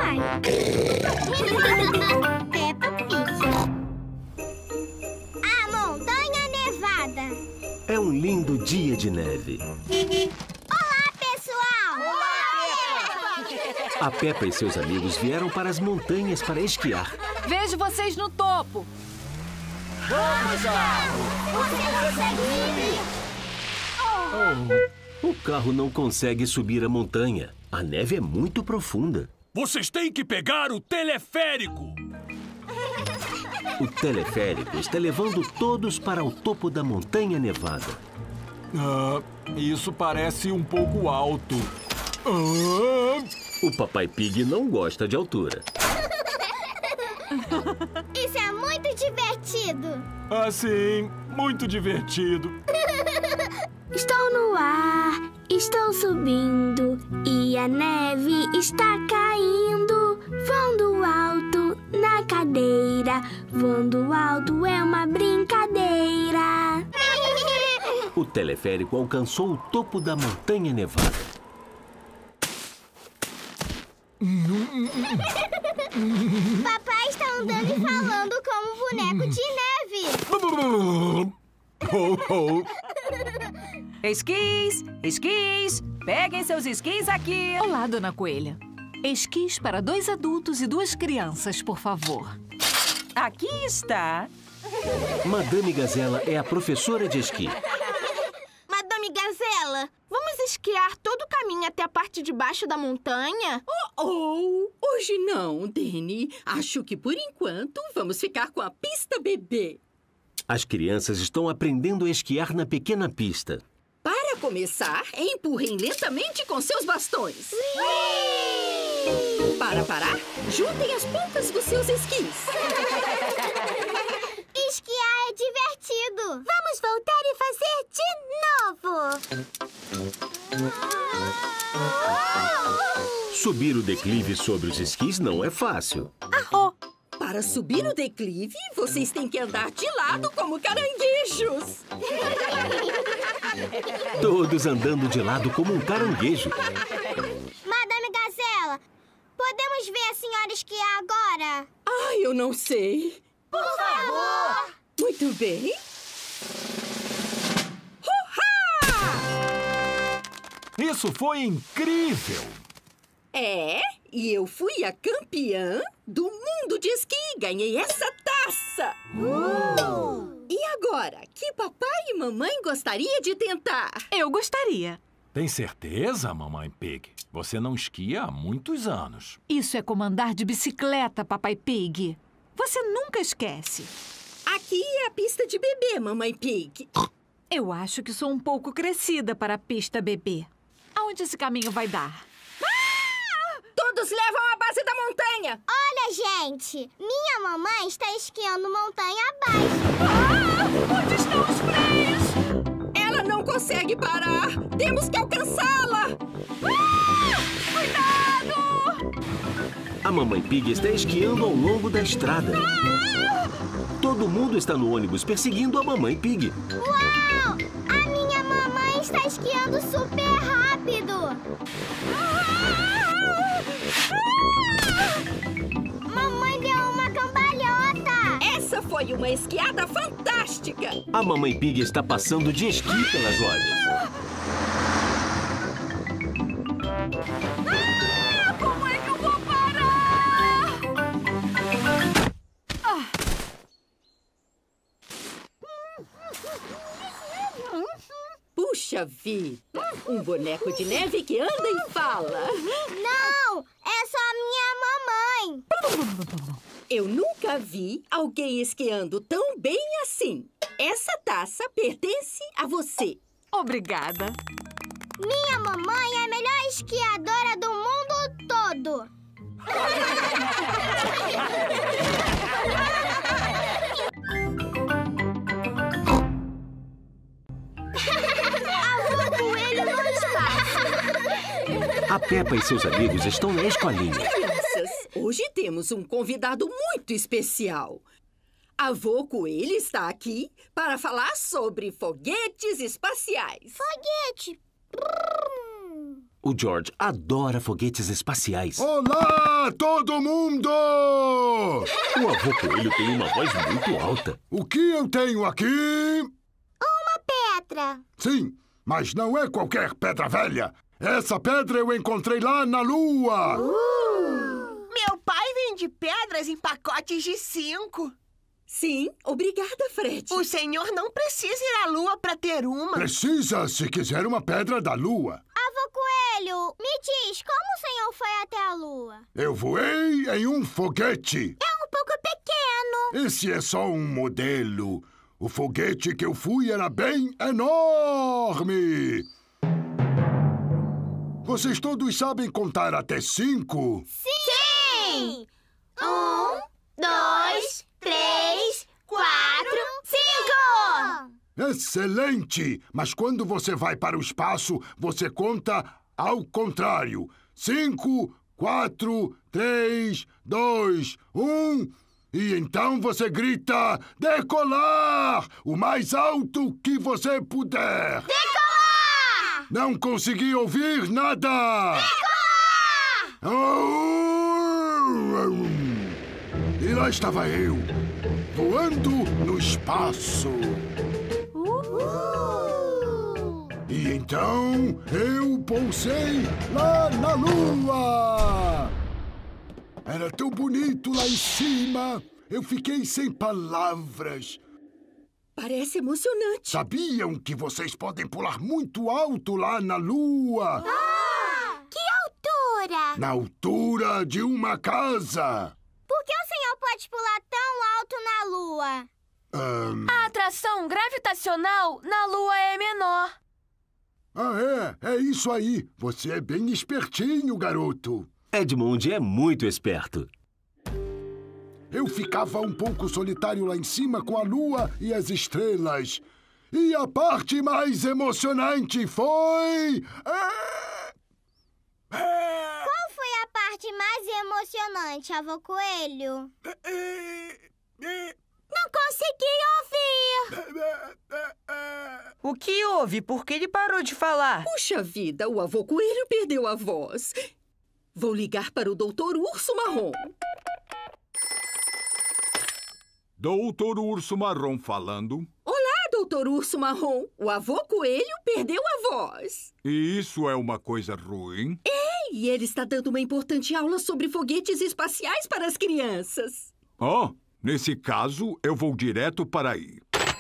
papai. Peppa Pig. A Montanha Nevada. É um lindo dia de neve. Olá, pessoal! Olá, Peppa! A Peppa e seus amigos vieram para as montanhas para esquiar. Vejo vocês no topo. Vamos lá! Você consegue subir! O carro não consegue subir a montanha. A neve é muito profunda. Vocês têm que pegar o teleférico! O teleférico está levando todos para o topo da Montanha Nevada. Isso parece um pouco alto. O Papai Pig não gosta de altura. Isso é muito divertido! Sim, muito divertido. Estou no ar, estou subindo e a neve está caindo. Voando alto na cadeira, voando alto é uma brincadeira. O teleférico alcançou o topo da Montanha Nevada. Papai está andando e falando como um boneco de neve. Esquis, esquis. Peguem seus esquis aqui. Olá, Dona Coelha. Esquis para 2 adultos e 2 crianças, por favor. Aqui está. Madame Gazela é a professora de esqui. Madame Gazela, vamos esquiar todo o caminho até a parte de baixo da montanha? Hoje não, Dani. Acho que, por enquanto, vamos ficar com a pista bebê. As crianças estão aprendendo a esquiar na pequena pista. Para começar, empurrem lentamente com seus bastões. Para parar, juntem as pontas dos seus esquis. Esquiar é divertido! Vamos voltar e fazer de novo! Subir o declive sobre os esquis não é fácil. Para subir o declive, vocês têm que andar de lado como caranguejos. Todos andando de lado como um caranguejo. Madame Gazela, podemos ver a senhora esquiar agora? Eu não sei. Por favor! Muito bem. Isso foi incrível! E eu fui a campeã do mundo de esqui. Ganhei essa taça. E agora, que papai e mamãe gostaria de tentar? Eu gostaria. Tem certeza, Mamãe Pig? Você não esquia há muitos anos. Isso é como andar de bicicleta, Papai Pig. Você nunca esquece. Aqui é a pista de bebê, Mamãe Pig. Eu acho que sou um pouco crescida para a pista bebê. Aonde esse caminho vai dar? Todos levam a base da montanha. Olha, gente, minha mamãe está esquiando montanha abaixo. Onde estão os freios? Ela não consegue parar. Temos que alcançá-la. Cuidado! A Mamãe Pig está esquiando ao longo da estrada. Todo mundo está no ônibus perseguindo a Mamãe Pig. Uau! A minha mamãe está esquiando super rápido. Mamãe deu uma cambalhota. Essa foi uma esquiada fantástica. A Mamãe Pig está passando de esqui pelas lojas. Como é que eu vou parar? Puxa vida, um boneco de neve que anda e fala. Não, é só minha mamãe. Eu nunca vi alguém esquiando tão bem assim. Essa taça pertence a você. Obrigada. Minha mamãe é a melhor esquiadora do mundo todo. Avô Coelho no espaço. A Peppa e seus amigos estão na escolinha. Crianças, hoje temos um convidado muito especial. Avô Coelho está aqui para falar sobre foguetes espaciais. Foguete. O George adora foguetes espaciais. Olá, todo mundo! O avô Coelho tem uma voz muito alta. O que eu tenho aqui? Pedra. Sim, mas não é qualquer pedra velha. Essa pedra eu encontrei lá na Lua. Meu pai vende pedras em pacotes de 5. Sim, obrigada, Fred. O senhor não precisa ir à Lua para ter uma. Precisa se quiser uma pedra da Lua. Avô Coelho, me diz, como o senhor foi até a Lua? Eu voei em um foguete. É um pouco pequeno. Esse é só um modelo. O foguete que eu fui era bem enorme. Vocês todos sabem contar até 5? Sim! 1, 2, 3, 4, 5! Excelente! Mas quando você vai para o espaço, você conta ao contrário. 5, 4, 3, 2, 1... E então você grita, decolar! O mais alto que você puder. Decolar! Não consegui ouvir nada! Decolar! E lá estava eu, voando no espaço. E então eu pousei lá na Lua. Era tão bonito lá em cima. Eu fiquei sem palavras. Parece emocionante. Sabiam que vocês podem pular muito alto lá na Lua? Que altura? Na altura de uma casa. Por que o senhor pode pular tão alto na Lua? A atração gravitacional na Lua é menor. É isso aí. Você é bem espertinho, garoto. Edmund é muito esperto. Eu ficava um pouco solitário lá em cima com a lua e as estrelas. E a parte mais emocionante foi... Qual foi a parte mais emocionante, avô Coelho? Não consegui ouvir! O que houve? Por que ele parou de falar? Puxa vida, o avô Coelho perdeu a voz. Vou ligar para o Doutor Urso Marrom. Doutor Urso Marrom falando. Olá, Doutor Urso Marrom. O avô Coelho perdeu a voz. E isso é uma coisa ruim? E ele está dando uma importante aula sobre foguetes espaciais para as crianças. Nesse caso, eu vou direto para aí.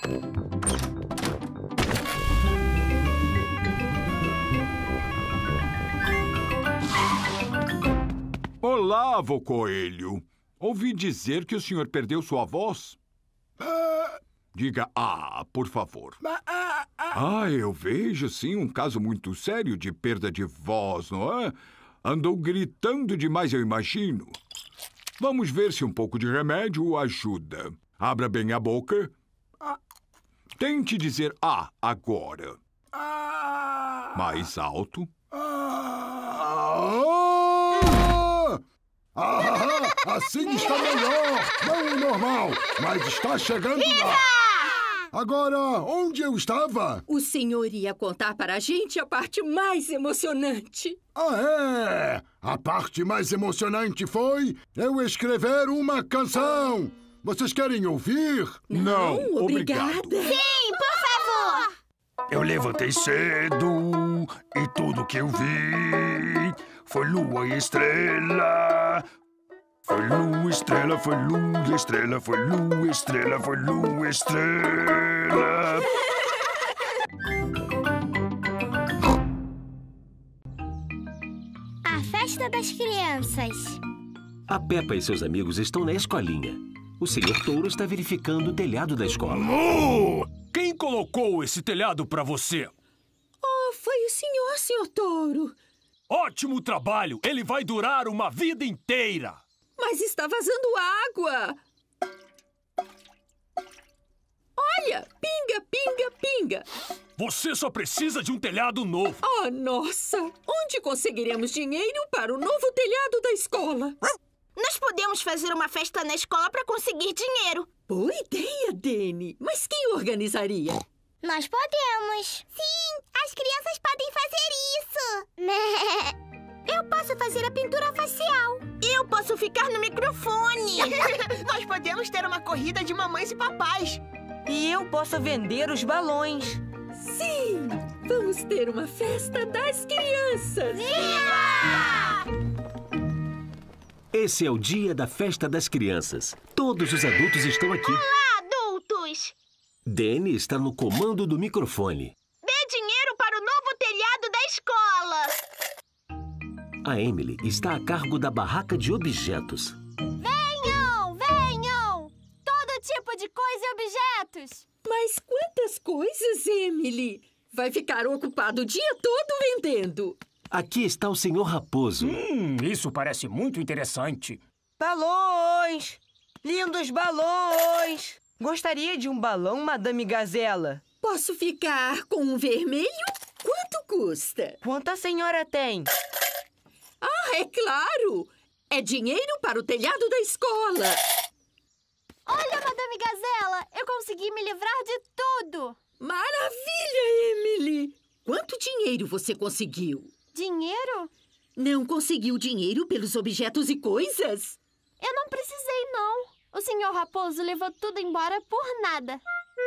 Olá, avô Coelho. Ouvi dizer que o senhor perdeu sua voz. Diga por favor. Eu vejo, sim, um caso muito sério de perda de voz, não é? Andou gritando demais, eu imagino. Vamos ver se um pouco de remédio o ajuda. Abra bem a boca. Tente dizer agora. Mais alto. Assim está melhor. Não é normal, mas está chegando lá. Agora, onde eu estava? O senhor ia contar para a gente a parte mais emocionante. A parte mais emocionante foi eu escrever uma canção. Vocês querem ouvir? Não, obrigada. Sim, por favor! Eu levantei cedo e tudo que eu vi foi lua e estrela. Foi lua, estrela, foi lua, estrela, foi lua, estrela, foi lua, estrela. A festa das crianças. A Peppa e seus amigos estão na escolinha. O Sr. Touro está verificando o telhado da escola. Quem colocou esse telhado para você? Foi o senhor, Sr. Touro. Ótimo trabalho! Ele vai durar uma vida inteira! Mas está vazando água. Olha, pinga, pinga, pinga. Você só precisa de um telhado novo. Nossa! Onde conseguiremos dinheiro para o novo telhado da escola? Nós podemos fazer uma festa na escola para conseguir dinheiro. Boa ideia, Dani. Mas quem organizaria? Nós podemos. Sim, as crianças podem fazer isso. Eu posso fazer a pintura facial. Eu posso ficar no microfone. Nós podemos ter uma corrida de mamães e papais. E eu posso vender os balões. Sim! Vamos ter uma festa das crianças! Esse é o dia da festa das crianças. Todos os adultos estão aqui. Olá, adultos! Danny está no comando do microfone. Dê dinheiro para o novo telhado da escola. A Emily está a cargo da barraca de objetos. Venham, venham! Todo tipo de coisa e objetos. Mas quantas coisas, Emily! Vai ficar ocupado o dia todo vendendo. Aqui está o Senhor Raposo. Isso parece muito interessante. Balões! Lindos balões! Gostaria de um balão, Madame Gazela? Posso ficar com um vermelho? Quanto custa? Quanto a senhora tem? Ah, é claro! É dinheiro para o telhado da escola. Olha, Madame Gazela, eu consegui me livrar de tudo. Maravilha, Emily! Quanto dinheiro você conseguiu? Dinheiro? Não conseguiu dinheiro pelos objetos e coisas? Eu não precisei, não. O senhor Raposo levou tudo embora por nada.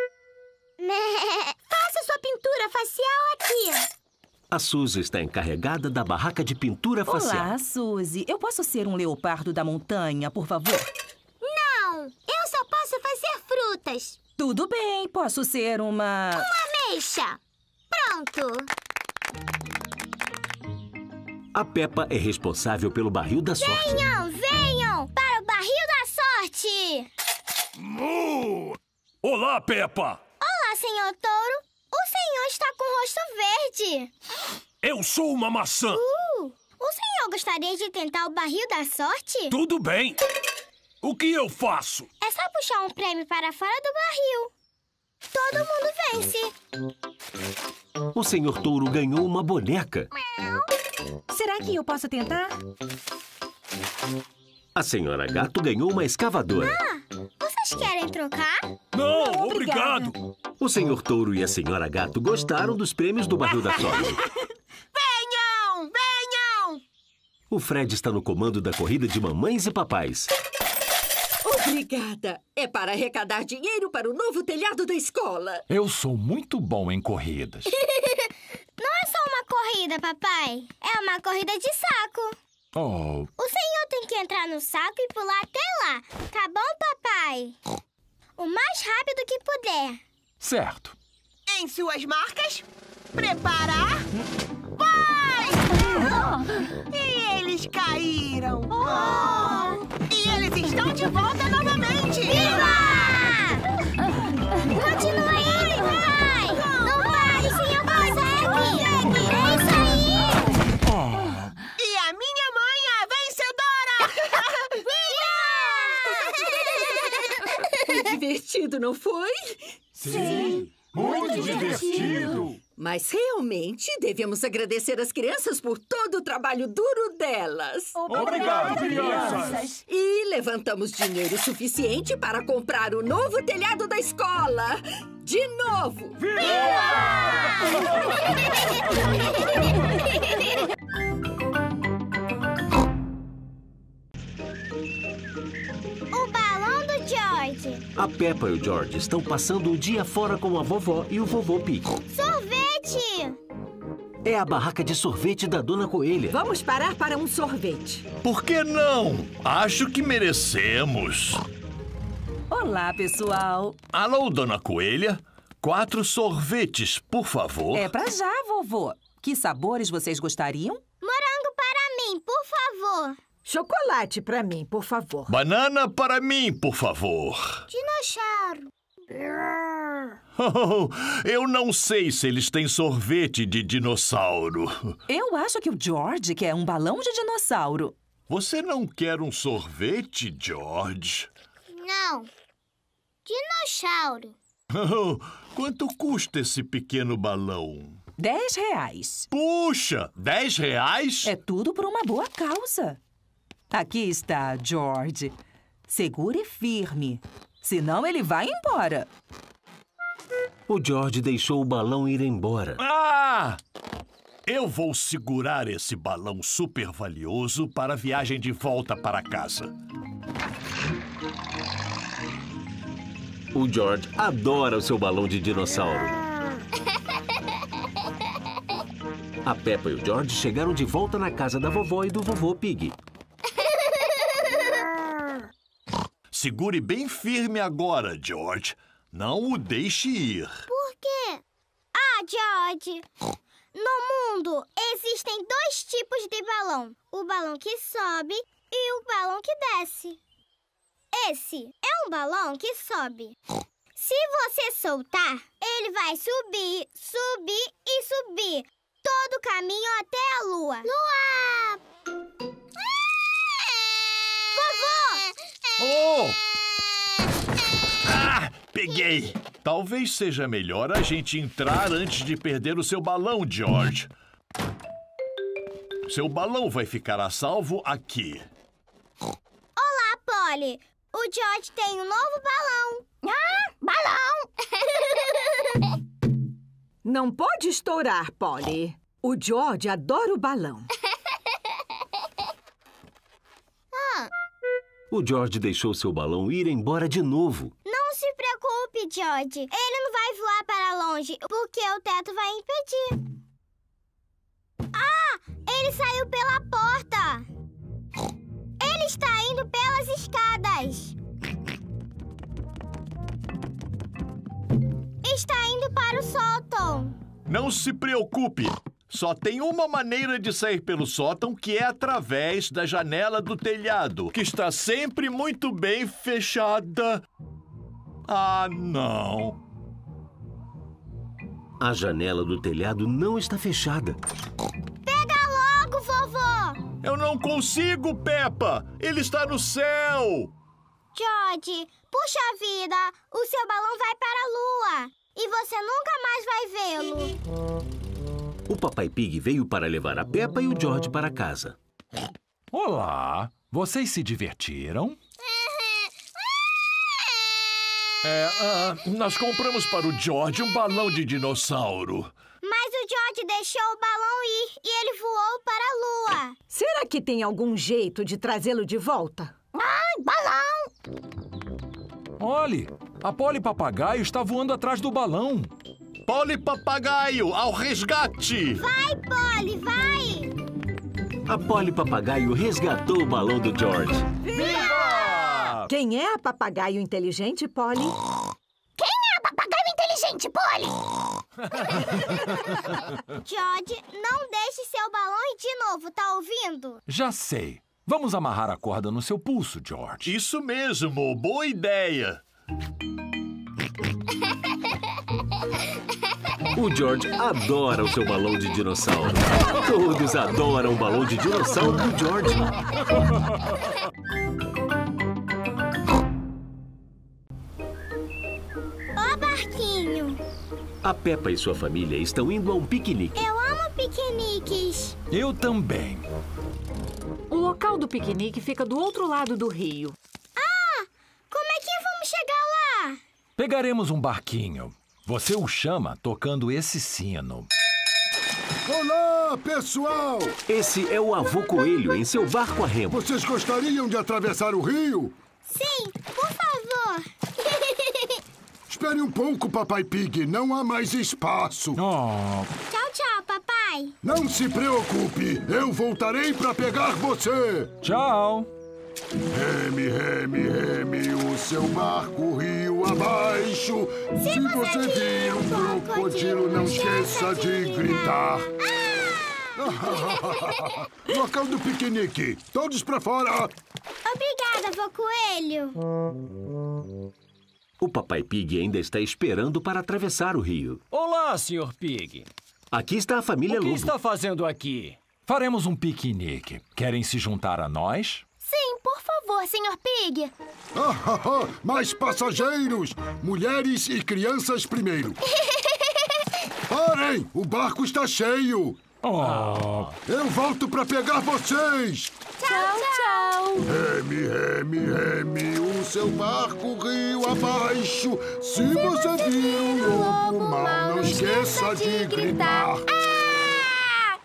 Faça sua pintura facial aqui. A Suzy está encarregada da barraca de pintura facial. Olá, Suzy. Eu posso ser um leopardo da montanha, por favor? Não, eu só posso fazer frutas. Tudo bem, posso ser uma... Uma ameixa. Pronto. A Peppa é responsável pelo barril da sorte. Venham, venham para o barril da sorte. Olá, Peppa. Olá, senhor Touro. O senhor está com o rosto verde. Eu sou uma maçã. O senhor gostaria de tentar o barril da sorte? Tudo bem. O que eu faço? É só puxar um prêmio para fora do barril. Todo mundo vence. O Senhor Touro ganhou uma boneca. Será que eu posso tentar? A Senhora Gato ganhou uma escavadora. Vocês querem trocar? Não, obrigado. O Senhor Touro e a Senhora Gato gostaram dos prêmios do barril da sorte. Venham, venham! O Fred está no comando da corrida de mamães e papais. Obrigada. É para arrecadar dinheiro para o novo telhado da escola. Eu sou muito bom em corridas. Não é só uma corrida, papai. É uma corrida de saco. Oh, O senhor tem que entrar no saco e pular até lá. Tá bom, papai? O mais rápido que puder. certo. Em suas marcas, preparar, vai! E eles caíram. E eles estão de volta novamente. Viva! Continua aí, vai! Não pare, o senhor consegue! É isso aí! E a minha mãe é a vencedora! Foi divertido, não foi? Sim, muito divertido! Mas realmente devemos agradecer as crianças por todo o trabalho duro delas. Obrigado, crianças! E levantamos dinheiro suficiente para comprar o novo telhado da escola. De novo! O balão do George. A Peppa e o George estão passando o dia fora com a vovó e o vovô Pig. Sorvete! É a barraca de sorvete da Dona Coelha. Vamos parar para um sorvete. Por que não? Acho que merecemos. Olá, pessoal. Alô, Dona Coelha? 4 sorvetes, por favor. É pra já, vovô. Que sabores vocês gostariam? Morango para mim, por favor. Chocolate para mim, por favor. Banana para mim, por favor. Dinossauro. Oh, eu não sei se eles têm sorvete de dinossauro. Eu acho que o George quer um balão de dinossauro. Você não quer um sorvete, George? Não. Dinossauro. Oh, quanto custa esse pequeno balão? R$10. Puxa, R$10? É tudo por uma boa causa. Aqui está, George. Segure firme, senão ele vai embora. O George deixou o balão ir embora. Ah! Eu vou segurar esse balão super valioso para a viagem de volta para casa. O George adora o seu balão de dinossauro. A Peppa e o George chegaram de volta na casa da vovó e do vovô Pig. Segure bem firme agora, George. Não o deixe ir. Por quê? Ah, George, no mundo existem 2 tipos de balão. O balão que sobe e o balão que desce. Esse é um balão que sobe. Se você soltar, ele vai subir, subir e subir. Todo o caminho até a lua. Lua! Vovô! Oh! Ah, peguei! Talvez seja melhor a gente entrar antes de perder o seu balão, George. Seu balão vai ficar a salvo aqui. Olá, Polly. O George tem um novo balão. Ah, balão! Não pode estourar, Polly. O George adora o balão. O George deixou seu balão ir embora de novo. Não se preocupe, George. Ele não vai voar para longe, porque o teto vai impedir. Ah! Ele saiu pela porta. Ele está indo pelas escadas. Está indo para o sótão. Não se preocupe. Só tem uma maneira de sair pelo sótão, que é através da janela do telhado, que está sempre muito bem fechada. Ah, não. A janela do telhado não está fechada. Pega logo, vovô! Eu não consigo, Peppa! Ele está no céu! George, puxa vida! O seu balão vai para a lua! E você nunca mais vai vê-lo! O Papai Pig veio para levar a Peppa e o George para casa. Olá! Vocês se divertiram? Nós compramos para o George um balão de dinossauro. Mas o George deixou o balão ir e ele voou para a lua. Será que tem algum jeito de trazê-lo de volta? Ai, balão! Olhe, a Polly Papagaio está voando atrás do balão. Polly Papagaio, ao resgate! Vai, Polly, vai! A Polly Papagaio resgatou o balão do George. Viva! Quem é a papagaio inteligente, Polly? Quem é a papagaio inteligente, Polly? George, não deixe seu balão ir de novo, tá ouvindo? Já sei. Vamos amarrar a corda no seu pulso, George. Isso mesmo, boa ideia. O George adora o seu balão de dinossauro. Todos adoram o balão de dinossauro do George. Ó, barquinho. A Peppa e sua família estão indo a um piquenique. Eu amo piqueniques. Eu também. O local do piquenique fica do outro lado do rio. Ah! Como é que vamos chegar lá? Pegaremos um barquinho. Você o chama tocando esse sino. Olá, pessoal! Esse é o avô Coelho em seu barco a remo. Vocês gostariam de atravessar o rio? Sim, por favor. Espere um pouco, Papai Pig. Não há mais espaço. Oh. Tchau, tchau, papai. Não se preocupe. Eu voltarei para pegar você. Tchau. Reme, reme, reme o seu barco rio abaixo. Se você vir um crocodilo, não esqueça de gritar. Local do piquenique. Todos para fora. Obrigada, vô Coelho. O Papai Pig ainda está esperando para atravessar o rio. Olá, Sr. Pig. Aqui está a família Lobo. O que está fazendo aqui? Faremos um piquenique. Querem se juntar a nós? Sim, por favor, Sr. Pig. Mais passageiros! Mulheres e crianças primeiro. Parem! O barco está cheio. Eu volto para pegar vocês. Tchau, tchau. Reme, reme, reme o seu barco rio abaixo. Se você vir um lobo mau, não esqueça de gritar.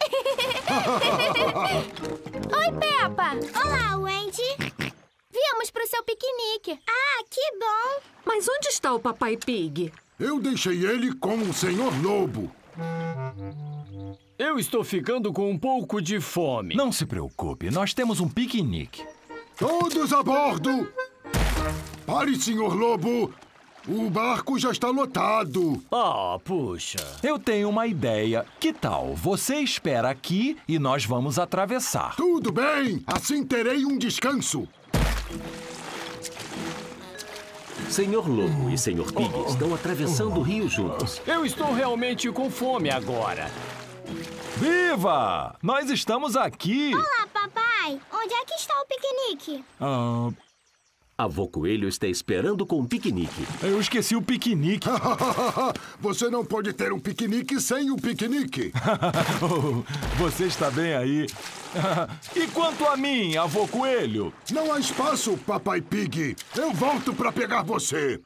Oi, Peppa! Olá, Wendy! Viemos pro seu piquenique. Ah, que bom! Mas onde está o Papai Pig? Eu deixei ele com o Senhor Lobo. Eu estou ficando com um pouco de fome. Não se preocupe, nós temos um piquenique. Todos a bordo! Pare, Senhor Lobo! O barco já está lotado. Ah, puxa. Eu tenho uma ideia. Que tal? Você espera aqui e nós vamos atravessar. Tudo bem! Assim terei um descanso. Senhor Lobo e Senhor Pig estão atravessando o rio juntos. Eu estou realmente com fome agora. Viva! Nós estamos aqui! Olá, papai! Onde é que está o piquenique? A Vô Coelho está esperando com um piquenique. Eu esqueci o piquenique. Você não pode ter um piquenique sem o piquenique. Você está bem aí. E quanto a mim, Vô Coelho? Não há espaço, Papai Pig. Eu volto para pegar você.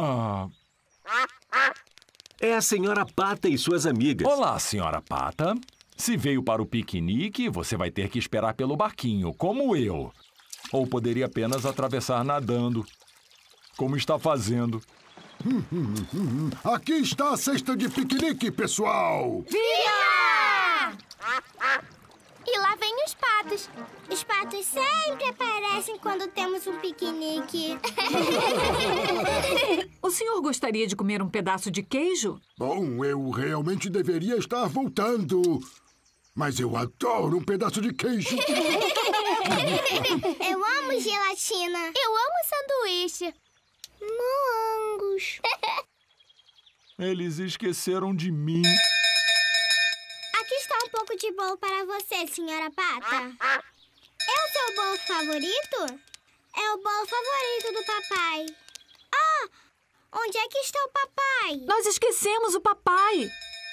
É a Senhora Pata e suas amigas. Olá, Senhora Pata. Se veio para o piquenique, você vai ter que esperar pelo barquinho, como eu. Ou poderia apenas atravessar nadando, como está fazendo. Aqui está a cesta de piquenique, pessoal! Viva! E lá vem os patos. Os patos sempre aparecem quando temos um piquenique. O senhor gostaria de comer um pedaço de queijo? Bom, eu realmente deveria estar voltando. Mas eu adoro um pedaço de queijo. Eu amo gelatina. Eu amo sanduíche. Morangos. Eles esqueceram de mim. Aqui está um pouco de bolo para você, Senhora Pata. É o seu bolo favorito? É o bolo favorito do papai. Ah! Onde é que está o papai? Nós esquecemos o papai.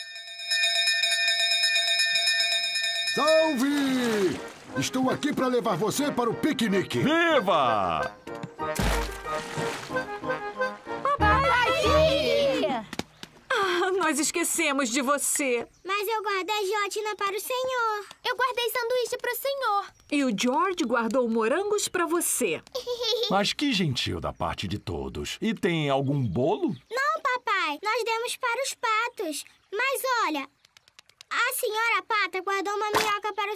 Salve! Estou aqui para levar você para o piquenique. Viva! Nós esquecemos de você. Mas eu guardei gelatina para o senhor. Eu guardei sanduíche para o senhor. E o George guardou morangos para você. Mas que gentil da parte de todos. E tem algum bolo? Não, papai. Nós demos para os patos. Mas olha, a Senhora Pata guardou uma minhoca para o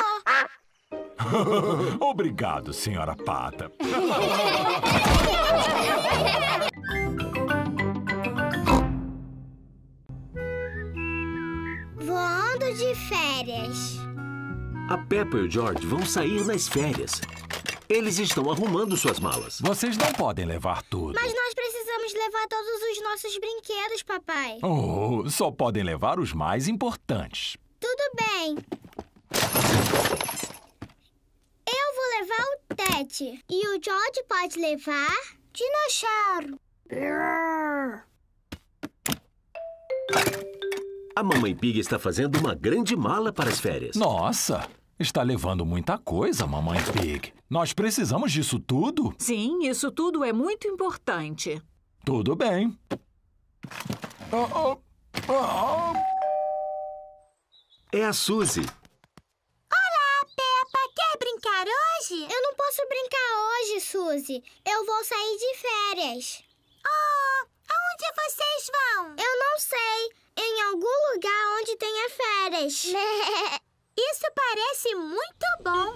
senhor. Obrigado, Senhora Pata. Voando de férias. A Peppa e o George vão sair nas férias. Eles estão arrumando suas malas. Vocês não podem levar tudo. Mas nós precisamos levar todos os nossos brinquedos, papai. Oh, só podem levar os mais importantes. Tudo bem. Eu vou levar o Ted. E o George pode levar dinossauro. A Mamãe Pig está fazendo uma grande mala para as férias. Nossa, está levando muita coisa, Mamãe Pig. Nós precisamos disso tudo? Sim, isso tudo é muito importante. Tudo bem. É a Suzy. Olá, Peppa. Quer brincar hoje? Eu não posso brincar hoje, Suzy. Eu vou sair de férias. Oh, aonde vocês vão? Eu não sei. Em algum lugar onde tenha férias. Isso parece muito bom.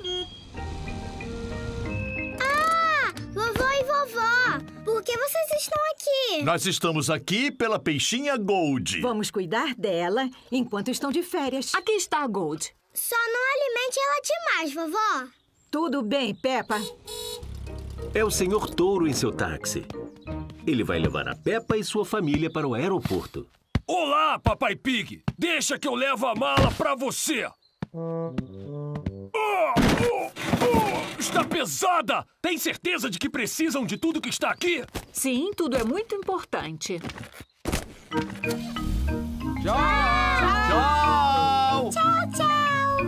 Ah, vovô e vovó. Por que vocês estão aqui? Nós estamos aqui pela peixinha Gold. Vamos cuidar dela enquanto estão de férias. Aqui está a Gold. Só não alimente ela demais, vovó. Tudo bem, Peppa. É o Senhor Touro em seu táxi. Ele vai levar a Peppa e sua família para o aeroporto. Olá, Papai Pig! Deixa que eu levo a mala pra você! Está pesada! Tem certeza de que precisam de tudo que está aqui? Sim, tudo é muito importante. Tchau! Tchau, tchau!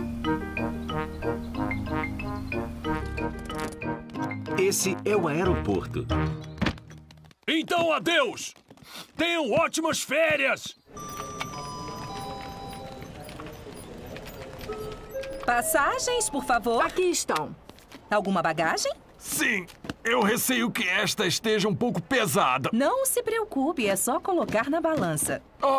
Esse é o aeroporto. Então, adeus! Tenham ótimas férias! Passagens, por favor. Aqui estão. Alguma bagagem? Sim, eu receio que esta esteja um pouco pesada. Não se preocupe, é só colocar na balança.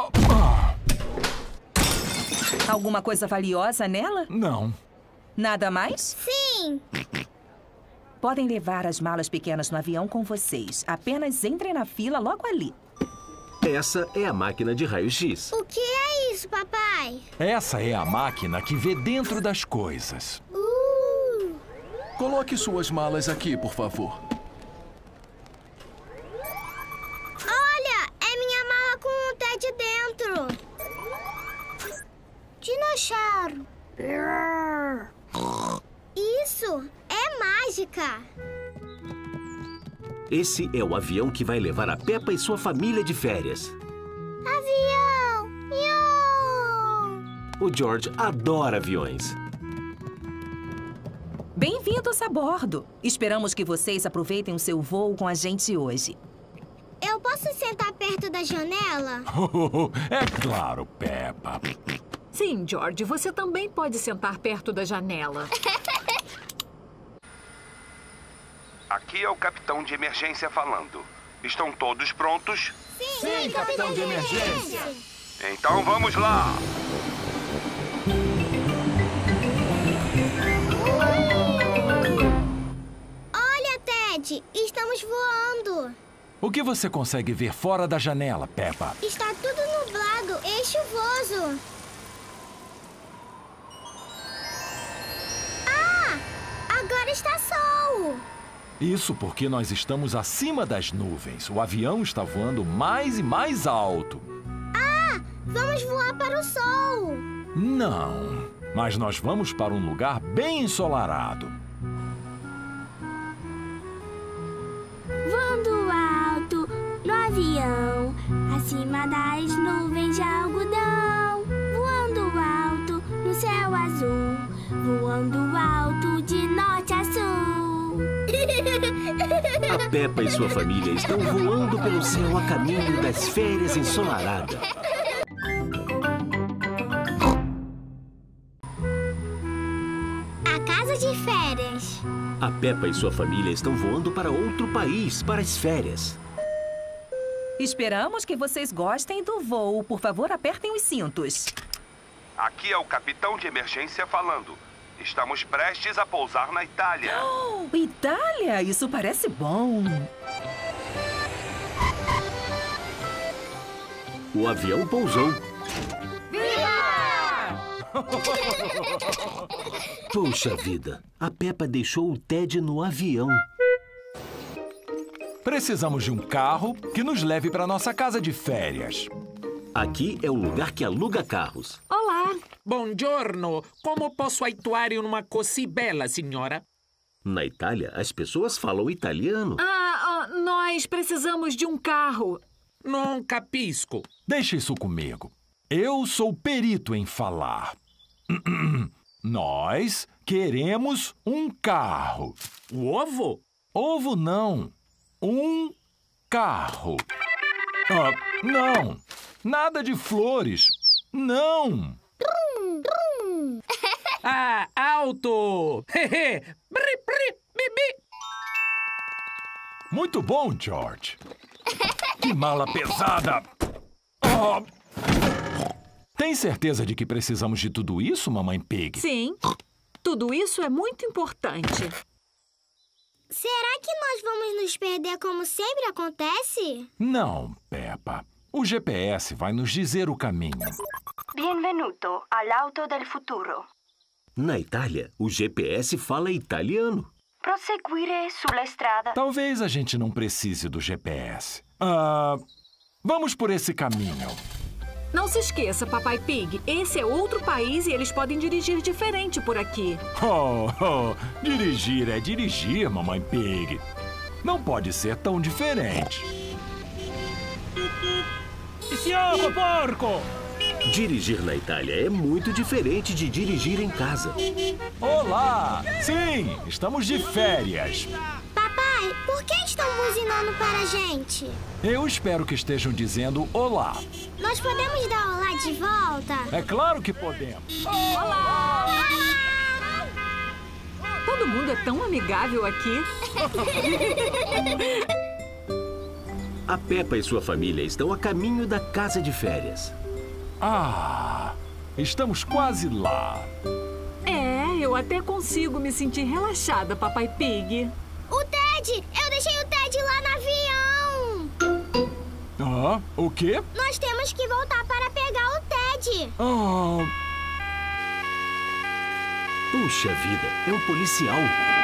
Alguma coisa valiosa nela? Não. Nada mais? Sim! Podem levar as malas pequenas no avião com vocês. Apenas entrem na fila logo ali. Essa é a máquina de raio-x. O que é isso, papai? Essa é a máquina que vê dentro das coisas. Coloque suas malas aqui, por favor. Olha, é minha mala com um Ted dentro. Dinossauro. Isso é mágica. Esse é o avião que vai levar a Peppa e sua família de férias. Avião! Iô! O George adora aviões. Bem-vindos a bordo. Esperamos que vocês aproveitem o seu voo com a gente hoje. Eu posso sentar perto da janela? É claro, Peppa. Sim, George, você também pode sentar perto da janela. Aqui é o capitão de emergência falando. Estão todos prontos? Sim, capitão de emergência. Então vamos lá! Olha, Ted, estamos voando. O que você consegue ver fora da janela, Peppa? Está tudo nublado e chuvoso. Agora está sol. Isso porque nós estamos acima das nuvens. O avião está voando mais e mais alto. Vamos voar para o sol. Não, mas nós vamos para um lugar bem ensolarado. Voando alto no avião, acima das nuvens de algodão. Voando alto no céu azul, voando alto de norte a sul. A Peppa e sua família estão voando pelo céu a caminho das férias ensolaradas. A casa de férias. A Peppa e sua família estão voando para outro país, para as férias. Esperamos que vocês gostem do voo. Por favor, apertem os cintos. Aqui é o capitão de emergência falando. Estamos prestes a pousar na Itália. Oh, Itália? Isso parece bom. O avião pousou. Puxa vida, a Peppa deixou o Ted no avião. Precisamos de um carro que nos leve para nossa casa de férias. Aqui é o lugar que aluga carros. Olá. Buongiorno. Como posso aiutare uma così bella, signora? Na Itália, as pessoas falam italiano. Nós precisamos de um carro. Não capisco. Deixa isso comigo. Eu sou perito em falar. Nós queremos um carro. Ovo? Ovo não. Um carro. Não. Nada de flores. Não. Alto. Muito bom, George. Que mala pesada. Tem certeza de que precisamos de tudo isso, Mamãe Pig? Sim. Tudo isso é muito importante. Será que nós vamos nos perder como sempre acontece? Não, Peppa. O GPS vai nos dizer o caminho. Benvenuto all'auto del futuro. Na Itália, o GPS fala italiano. Proseguire sulla strada. Talvez a gente não precise do GPS. Vamos por esse caminho. Não se esqueça, Papai Pig. Esse é outro país e eles podem dirigir diferente por aqui. Dirigir é dirigir, Mamãe Pig. Não pode ser tão diferente. Siamo, porco! Dirigir na Itália é muito diferente de dirigir em casa. Olá! Sim, estamos de férias. Papai, por que estão buzinando para a gente? Eu espero que estejam dizendo olá. Nós podemos dar olá de volta? É claro que podemos. Olá! Olá! Todo mundo é tão amigável aqui. A Peppa e sua família estão a caminho da casa de férias. Ah, estamos quase lá. É, eu até consigo me sentir relaxada, Papai Pig. O Ted! Eu deixei o Ted lá no avião! Ah, o quê? Nós temos que voltar para pegar o Ted! Ah... Puxa vida, é um policial.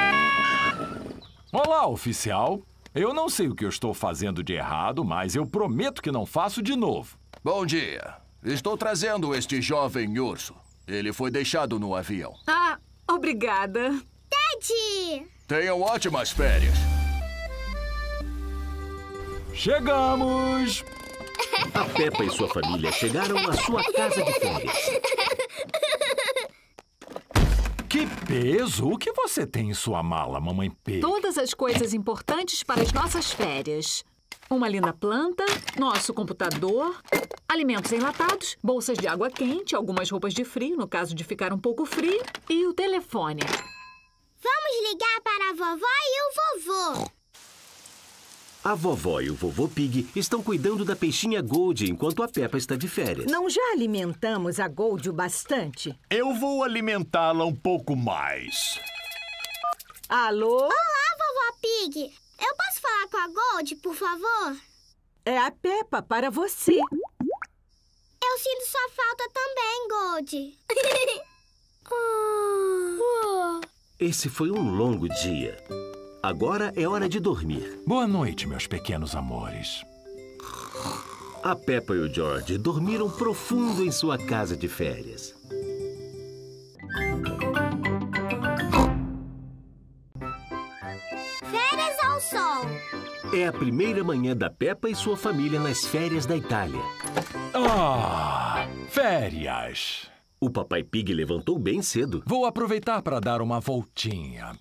Olá, oficial. Eu não sei o que eu estou fazendo de errado, mas eu prometo que não faço de novo. Bom dia. Estou trazendo este jovem urso. Ele foi deixado no avião. Ah, obrigada. Ted! Tenham ótimas férias. Chegamos! A Peppa e sua família chegaram à sua casa de férias. Que peso! O que você tem em sua mala, Mamãe Pig? Todas as coisas importantes para as nossas férias. Uma linda planta, nosso computador, alimentos enlatados, bolsas de água quente, algumas roupas de frio, no caso de ficar um pouco frio, e o telefone. Vamos ligar para a vovó e o vovô. A vovó e o vovô Pig estão cuidando da peixinha Gold enquanto a Peppa está de férias. Não já alimentamos a Gold o bastante? Eu vou alimentá-la um pouco mais. Alô? Olá, vovó Pig. Eu posso falar com a Gold, por favor? É a Peppa para você. Eu sinto sua falta também, Gold. Esse foi um longo dia. Agora é hora de dormir. Boa noite, meus pequenos amores. A Peppa e o George dormiram profundo em sua casa de férias. Férias ao sol. É a primeira manhã da Peppa e sua família nas férias da Itália. Ah, férias! O Papai Pig levantou bem cedo. Vou aproveitar para dar uma voltinha.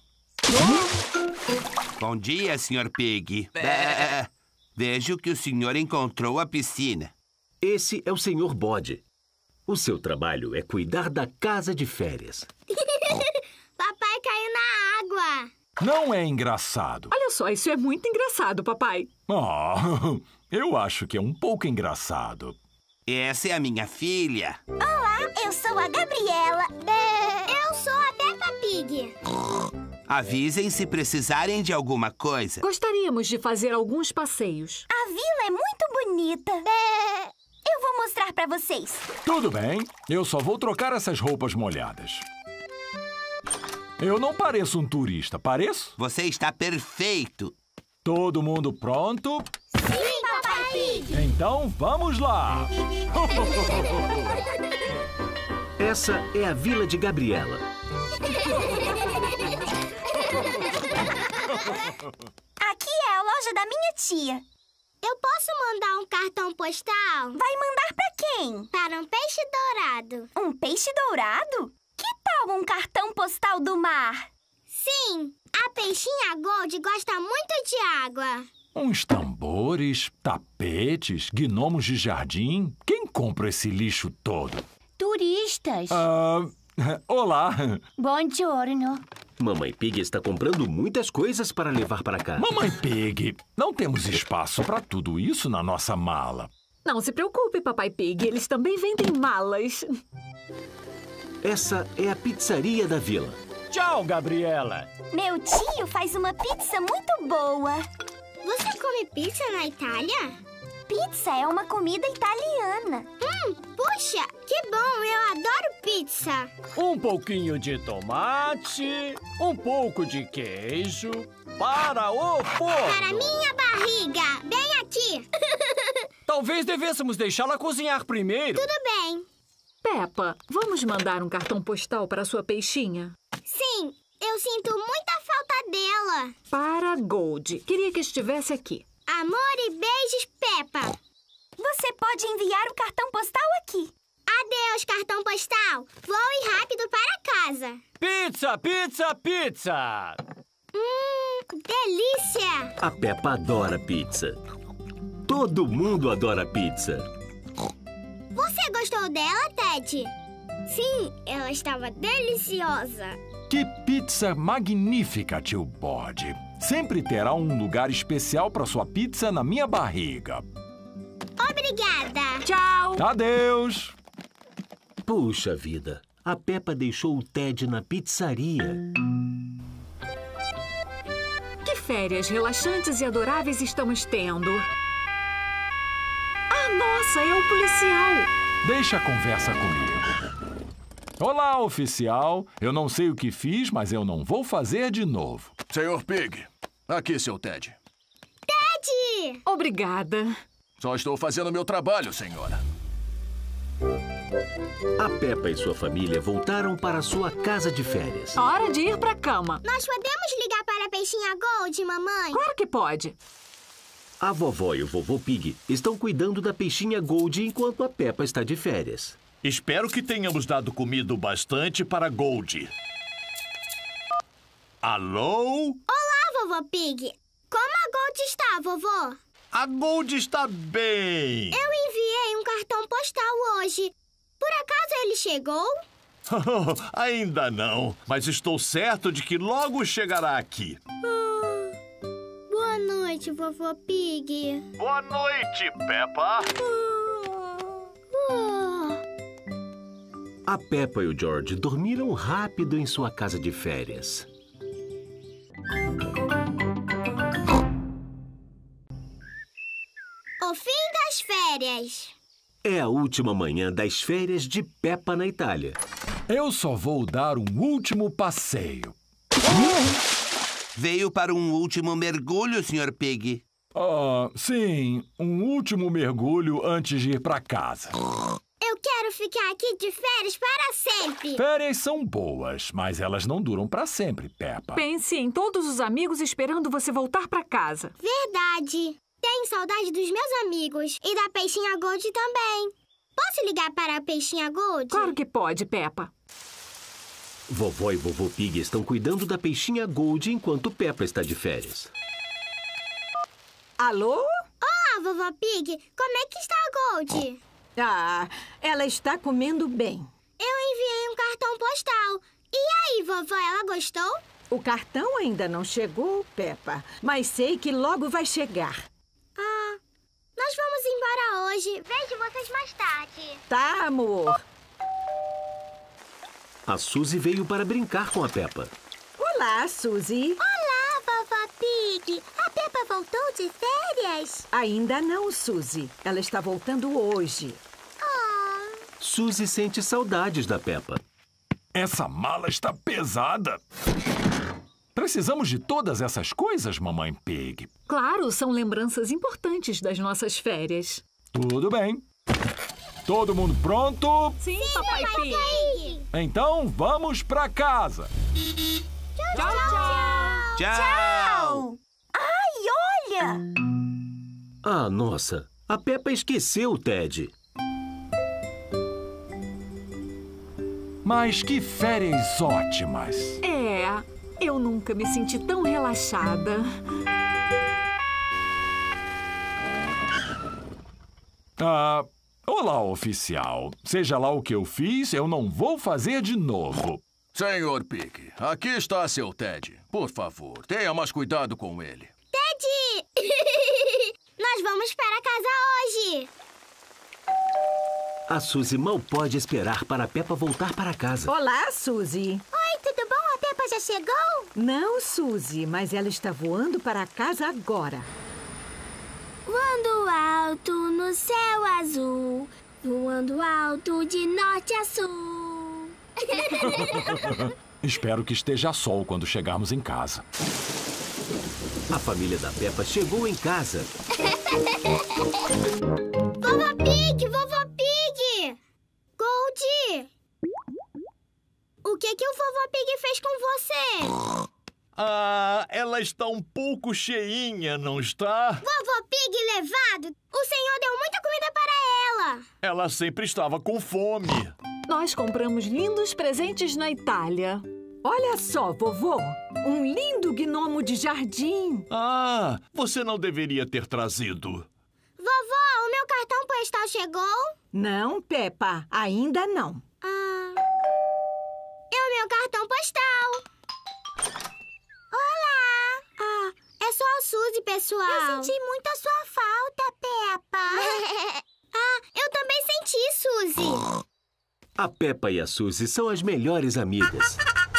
Bom dia, Sr. Pig. Vejo que o senhor encontrou a piscina. Esse é o Sr. Bode. O seu trabalho é cuidar da casa de férias. Papai caiu na água. Não é engraçado. Olha só, isso é muito engraçado, papai. Eu acho que é um pouco engraçado. Essa é a minha filha. Olá, eu sou a Gabriela. Eu sou a Peppa Pig. Avisem se precisarem de alguma coisa. Gostaríamos de fazer alguns passeios. A vila é muito bonita. Eu vou mostrar pra vocês. Tudo bem. Eu só vou trocar essas roupas molhadas. Eu não pareço um turista, pareço? Você está perfeito. Todo mundo pronto? Sim, Papai Pig. Então, vamos lá. Essa é a vila de Gabriela. Aqui é a loja da minha tia. Eu posso mandar um cartão postal? Vai mandar pra quem? Para um peixe dourado. Um peixe dourado? Que tal um cartão postal do mar? Sim, a peixinha Gold gosta muito de água. Uns tambores, tapetes, gnomos de jardim. Quem compra esse lixo todo? Turistas. Olá. Buongiorno. Mamãe Pig está comprando muitas coisas para levar para casa. Mamãe Pig, não temos espaço para tudo isso na nossa mala. Não se preocupe, Papai Pig. Eles também vendem malas. Essa é a pizzaria da vila. Tchau, Gabriela. Meu tio faz uma pizza muito boa. Você come pizza na Itália? Pizza é uma comida italiana. Puxa, que bom! Eu adoro pizza. Um pouquinho de tomate, um pouco de queijo, para o forno. Para minha barriga, bem aqui. Talvez devêssemos deixá-la cozinhar primeiro. Tudo bem. Peppa, vamos mandar um cartão postal para sua peixinha? Sim, eu sinto muita falta dela. Para Gold. Queria que estivesse aqui. Amor e beijos, Peppa. Você pode enviar o cartão postal aqui. Adeus, cartão postal. Voe rápido para casa. Pizza, pizza, pizza. Delícia. A Peppa adora pizza. Todo mundo adora pizza. Você gostou dela, Ted? Sim, ela estava deliciosa. Que pizza magnífica, tio Bode. Sempre terá um lugar especial para sua pizza na minha barriga. Obrigada. Tchau. Adeus. Puxa vida, a Peppa deixou o Ted na pizzaria. Que férias relaxantes e adoráveis estamos tendo. Ah, nossa, é o policial. Deixa a conversa comigo. Olá, oficial. Eu não sei o que fiz, mas eu não vou fazer de novo. Senhor Pig, aqui seu Ted. Ted! Obrigada. Só estou fazendo meu trabalho, senhora. A Peppa e sua família voltaram para sua casa de férias. Hora de ir pra cama. Nós podemos ligar para a peixinha Gold, mamãe? Claro que pode. A vovó e o vovô Pig estão cuidando da peixinha Gold enquanto a Peppa está de férias. Espero que tenhamos dado comida o bastante para Gold. Alô? Olá, vovô Pig. Como a Gold está, vovô? A Gold está bem. Eu enviei um cartão postal hoje. Por acaso ele chegou? Ainda não, mas estou certo de que logo chegará aqui. Boa noite, vovô Pig. Boa noite, Peppa. A Peppa e o George dormiram rápido em sua casa de férias. O fim das férias. É a última manhã das férias de Peppa na Itália. Eu só vou dar um último passeio. Veio para um último mergulho, Sr. Pig? Sim, um último mergulho antes de ir para casa. Eu quero ficar aqui de férias para sempre. Férias são boas, mas elas não duram para sempre, Peppa. Pense em todos os amigos esperando você voltar para casa. Verdade. Tenho saudade dos meus amigos e da peixinha Gold também. Posso ligar para a peixinha Gold? Claro que pode, Peppa. Vovó e vovô Pig estão cuidando da peixinha Gold enquanto Peppa está de férias. Alô? Olá, vovó Pig. Como é que está a Gold? Ela está comendo bem. Eu enviei um cartão postal. E aí, vovó, ela gostou? O cartão ainda não chegou, Peppa, mas sei que logo vai chegar. Nós vamos embora hoje. Vejo vocês mais tarde. Tá, amor. A Suzy veio para brincar com a Peppa. Olá, Suzy. Olá, vovó Pig. A Peppa voltou de férias? Ainda não, Suzy. Ela está voltando hoje. Suzy sente saudades da Peppa. Essa mala está pesada. Precisamos de todas essas coisas, mamãe Pig? Claro, são lembranças importantes das nossas férias. Tudo bem. Todo mundo pronto? Sim, papai Pig. Então, vamos pra casa. Tchau, tchau. Tchau. Ai, olha! Ah, nossa. A Peppa esqueceu o Ted. Mas que férias ótimas. Eu nunca me senti tão relaxada. Olá, oficial. Seja lá o que eu fiz, eu não vou fazer de novo. Senhor Pig, aqui está seu Ted. Por favor, tenha mais cuidado com ele. Ted! Nós vamos para casa hoje. A Suzy mal pode esperar para a Peppa voltar para casa. Olá, Suzy. Oi, tudo bom? A Peppa já chegou? Não, Suzy, mas ela está voando para casa agora. Voando alto no céu azul, voando alto de norte a sul. Espero que esteja sol quando chegarmos em casa. A família da Peppa chegou em casa. Vovó Pig! Vovó Pig! Gold! O que o vovó Pig fez com você? Ela está um pouco cheinha, não está? Vovó Pig levado! O senhor deu muita comida para ela! Ela sempre estava com fome. Nós compramos lindos presentes na Itália. Olha só, vovô! Um lindo gnomo de jardim. Você não deveria ter trazido. Vovó, o meu cartão postal chegou? Não, Peppa, ainda não. E o meu cartão postal? Tchau, Suzy, pessoal. Eu senti muito a sua falta, Peppa. Eu também senti, Suzy. A Peppa e a Suzy são as melhores amigas.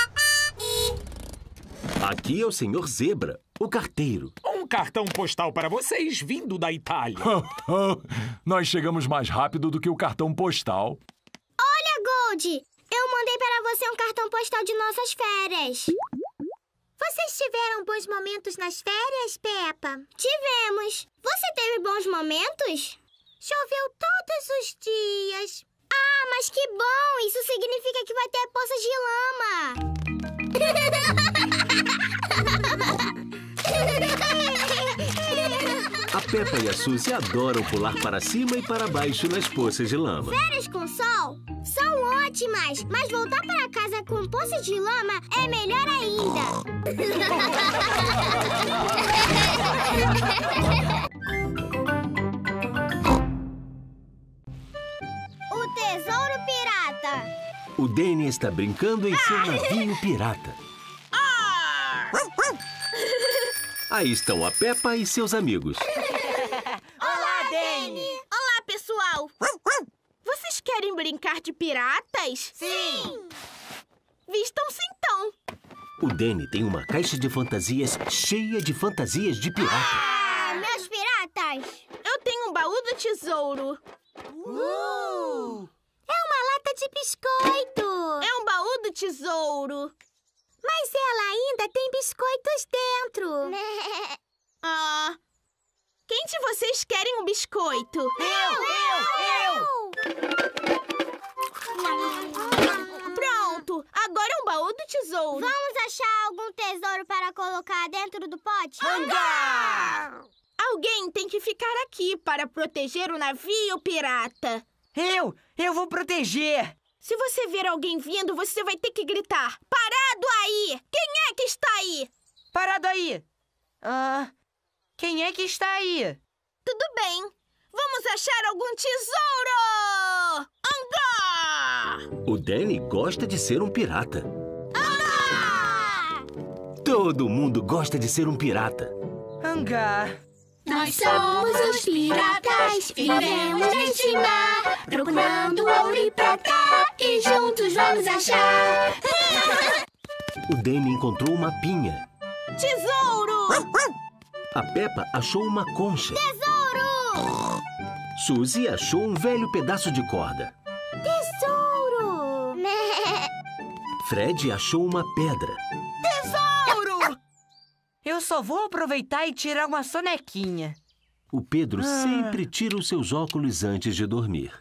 Aqui é o Senhor Zebra, o carteiro. Um cartão postal para vocês vindo da Itália. Nós chegamos mais rápido do que o cartão postal. Olha, Gold! Eu mandei para você um cartão postal de nossas férias. Vocês tiveram bons momentos nas férias, Peppa? Tivemos. Você teve bons momentos? Choveu todos os dias. Ah, mas que bom! Isso significa que vai ter poças de lama. A Peppa e a Suzy adoram pular para cima e para baixo nas poças de lama. Férias com sol são ótimas, mas voltar para casa com poças de lama é melhor ainda. O Tesouro Pirata. O Danny está brincando em seu navio pirata. Aí estão a Peppa e seus amigos. Olá, Danny! Olá, pessoal! Vocês querem brincar de piratas? Sim! Vistam-se então! O Danny tem uma caixa de fantasias cheia de fantasias de pirata. Meus piratas! Eu tenho um baú do tesouro. É uma lata de biscoito! É um baú do tesouro. Mas ela ainda tem biscoitos dentro. Quem de vocês querem um biscoito? Eu! Pronto! Agora é um baú do tesouro. Vamos achar algum tesouro para colocar dentro do pote? Alguém tem que ficar aqui para proteger o navio pirata. Eu vou proteger. Se você ver alguém vindo, você vai ter que gritar: parado aí! Quem é que está aí? Parado aí! Quem é que está aí? Tudo bem. Vamos achar algum tesouro! Angá! O Danny gosta de ser um pirata. Todo mundo gosta de ser um pirata. Angá! Nós somos os piratas, vivemos neste mar, procurando ouro e prata, e juntos vamos achar. O Danny encontrou uma pinha. Tesouro! A Peppa achou uma concha. Tesouro! Suzy achou um velho pedaço de corda. Tesouro! Fred achou uma pedra. Tesouro! Eu só vou aproveitar e tirar uma sonequinha. O Pedro sempre tira os seus óculos antes de dormir.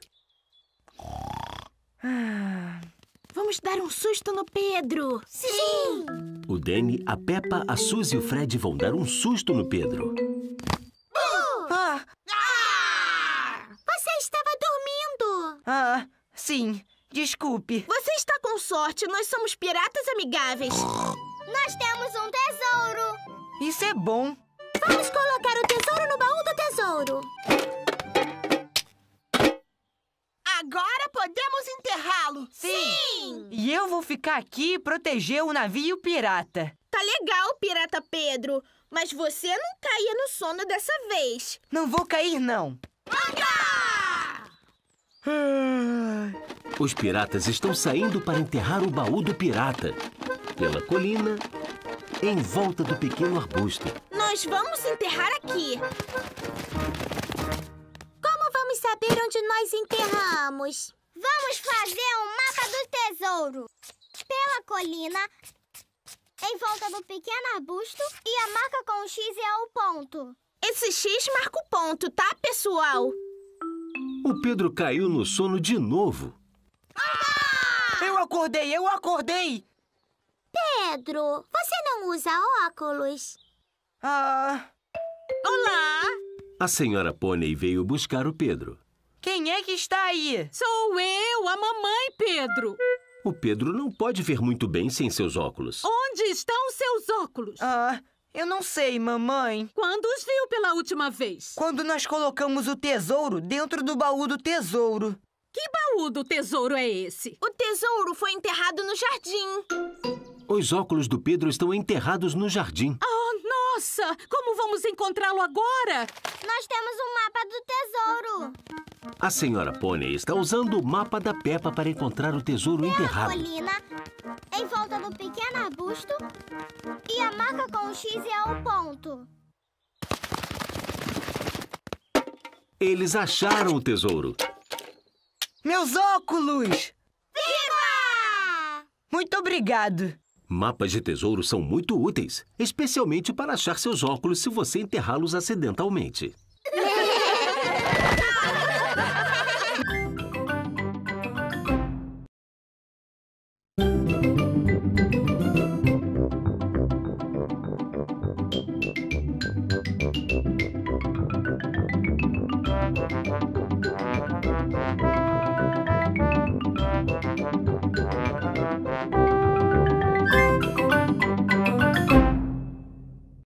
Vamos dar um susto no Pedro. Sim! O Danny, a Peppa, a Suzy e o Fred vão dar um susto no Pedro. Você estava dormindo. Sim. Desculpe. Você está com sorte. Nós somos piratas amigáveis. Nós temos um tesouro. Isso é bom. Vamos colocar o tesouro no baú do tesouro. Agora podemos enterrá-lo. Sim! E eu vou ficar aqui e proteger o navio pirata. Tá legal, pirata Pedro. Mas você não caia no sono dessa vez. Não vou cair, não. Os piratas estão saindo para enterrar o baú do pirata. Pela colina, em volta do pequeno arbusto. Nós vamos enterrar aqui. Como vamos saber onde nós enterramos? Vamos fazer um mapa do tesouro. Pela colina, em volta do pequeno arbusto, e a marca com o X é o ponto. Esse X marca o ponto, tá, pessoal? O Pedro caiu no sono de novo. Eu acordei! Pedro, você não usa óculos? Olá! A senhora Pônei veio buscar o Pedro. Quem é que está aí? Sou eu, a mamãe, Pedro. O Pedro não pode ver muito bem sem seus óculos. Onde estão seus óculos? Eu não sei, mamãe. Quando os viu pela última vez? Quando nós colocamos o tesouro dentro do baú do tesouro. Que baú do tesouro é esse? O tesouro foi enterrado no jardim. Os óculos do Pedro estão enterrados no jardim. Oh, Nossa! Como vamos encontrá-lo agora? Nós temos um mapa do tesouro. A senhora Pônei está usando o mapa da Peppa para encontrar o tesouro enterrado. A colina, em volta do pequeno arbusto, e a marca com o X é o ponto. Eles acharam o tesouro. Meus óculos! Viva! Muito obrigado. Mapas de tesouro são muito úteis, especialmente para achar seus óculos se você enterrá-los acidentalmente.